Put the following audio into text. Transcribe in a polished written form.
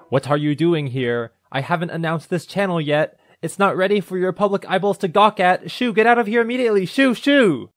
What are you doing here? I haven't announced this channel yet. It's not ready for your public eyeballs to gawk at. Shoo, get out of here immediately. Shoo, shoo!